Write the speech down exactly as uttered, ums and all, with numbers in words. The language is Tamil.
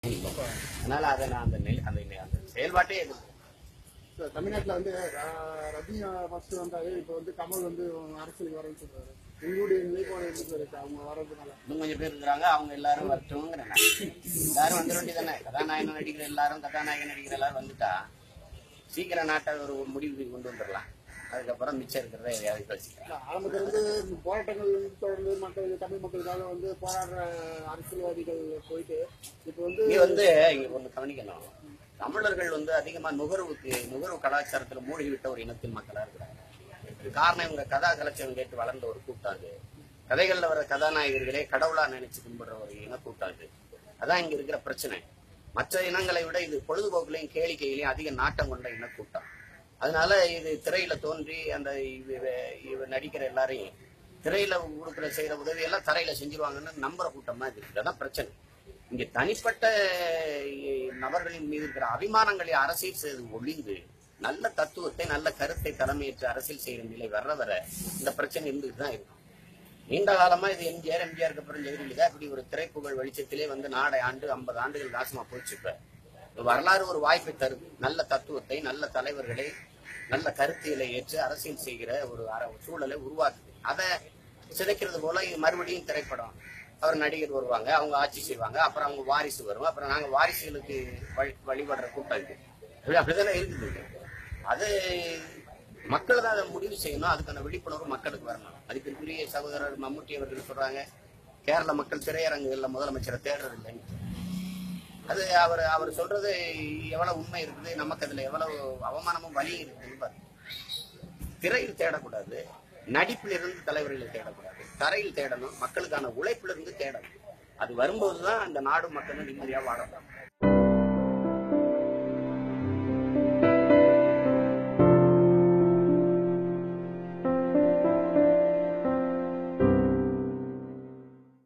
அதனால அதை நான் அந்த அந்த அந்த செயல்பாட்டே தமிழ்நாட்டுல வந்து ரஜினி ஃபர்ஸ்ட் வந்தாரு, இப்ப வந்து கமல் வந்து அரசியலுக்கு வரேன்னு சொல்றாரு. உங்களுடைய நிலைப்பாடு எப்படி இருக்கு அவங்க வர்றதுனால? இன்னும் கொஞ்சம் பேர் இருக்கிறாங்க, அவங்க எல்லாரும் வரட்டும்ங்கிறேன். எல்லாரும் வந்துட வேண்டியதானே. கதாநாயகன் நடிக்கிற எல்லாரும் கதாநாயகன் நடிக்கிற எல்லாரும் வந்துட்டா சீக்கிரம் நாட்டை ஒரு முடிவுக்கு கொண்டு வந்துடலாம். அதுக்கப்புறம் மிச்சம் இருக்கிறத எதையாவது கழிச்சுக்கலாம். ஆரம்பத்துல இருந்து போராட்டங்கள் தொடர்ந்து மக்கள் தமிழ் மக்களுக்காக வந்து போராடுற அரசியல்வாதிகள் போயிட்டு இப்ப வந்து நீ வந்து இங்க ஒண்ணு கவனிக்கணும். தமிழர்கள் வந்து அதிகமா நுகர்வுக்கு நுகர்வு கலாச்சாரத்துல மூழ்கிவிட்ட ஒரு இனத்தின் மக்களா இருக்கிறாங்க. காரணம் இவங்க கதா கலாச்சாரம் கேட்டு வளர்ந்த ஒரு கூட்டாது. கதைகள்ல வர கதாநாயகர்களே கடவுளா நினைச்சு கும்பிடுற ஒரு இன கூட்டாது. அதான் இங்க இருக்கிற பிரச்சனை. மற்ற இனங்களை விட இது பொழுதுபோக்குலையும் கேளிக்கையிலையும் அதிக நாட்டம் கொண்ட இனக்கூட்டம். அதனால இது திரையில தோன்றி அந்த இவ நடிக்கிற எல்லாரையும் திரையில கொடுக்குற செய்யற உதவி எல்லாம் தரையில செஞ்சிருவாங்கன்னு நம்புற கூட்டம் தான் இருக்கு. அதான் பிரச்சனை. இங்க தனிப்பட்ட நபர்களின் மீது இருக்கிற அபிமானங்களை அரசியல் செய்து ஒழிந்து நல்ல தத்துவத்தை நல்ல கருத்தை தலைமையேற்று அரசியல் செய்யற நிலை வர்ற வர இந்த பிரச்சனை இருந்துட்டு தான் இருக்கும். நீண்ட காலமா இது எம்ஜிஆர் எம்ஜிஆருக்கு அப்புறம் ஜெயலலிதா இப்படி ஒரு திரைப்புகழ் வெளிச்சத்திலே வந்து நாடை ஆண்டு ஐம்பது ஆண்டுகள் நாசமா போச்சுப்ப வரலாறு ஒரு வாய்ப்பை தருது. நல்ல தத்துவத்தை நல்ல தலைவர்களை நல்ல கருத்தியலை ஏற்று அரசியல் செய்கிற ஒரு சூழலை உருவாக்குது. அதை சிதைக்கிறது போல மறுபடியும் திரைப்படம் அவர் நடிகர் வருவாங்க, அவங்க ஆட்சி செய்வாங்க, அப்புறம் அவங்க வாரிசு வரும், அப்புறம் நாங்க வாரிசுகளுக்கு வழி வழிபடுற கூட்டம் இது அப்படிதானே இருக்குது. அது மக்கள் தான் அதை முடிவு செய்யணும். அதுக்கான விழிப்புணர்வு மக்களுக்கு வரணும். அதுக்குரிய சகோதரர் மம்முட்டி அவர்கள் சொல்றாங்க, கேரள மக்கள் திரையரங்குகள்ல முதலமைச்சரை தேடுறது இல்லைன்னு. அது அவர் அவர் சொல்றது எவ்வளவு உண்மை இருக்குது, நமக்கு அதுல எவ்வளவு அவமானமும் வலியும் இருக்குன்னு. திரையில் தேடக்கூடாது, நடிப்பில் இருந்து தலைவர்களை தேடக்கூடாது, தரையில் தேடணும், மக்களுக்கான உழைப்பிலிருந்து தேடணும். அது வரும்போதுதான் அந்த நாடு மக்களும் நிம்மதியா வாழலாம்.